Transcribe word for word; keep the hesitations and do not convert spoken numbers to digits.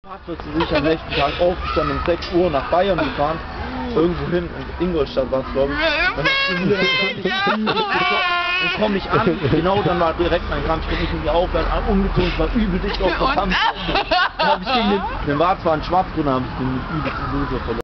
Bist du sicher am nächsten Tag aufgestanden um sechs Uhr nach Bayern gefahren, irgendwo hin, in Ingolstadt war es glaube ich. Dann komme ich an, genau dann war direkt mein Kampf, ich konnte nicht mehr aufhören, umgezogen, es war übel dicht auf der Kampf. Dann habe ich gegen den, den war zwar ein Schwarz drin, habe ich den übelsten Loser verloren.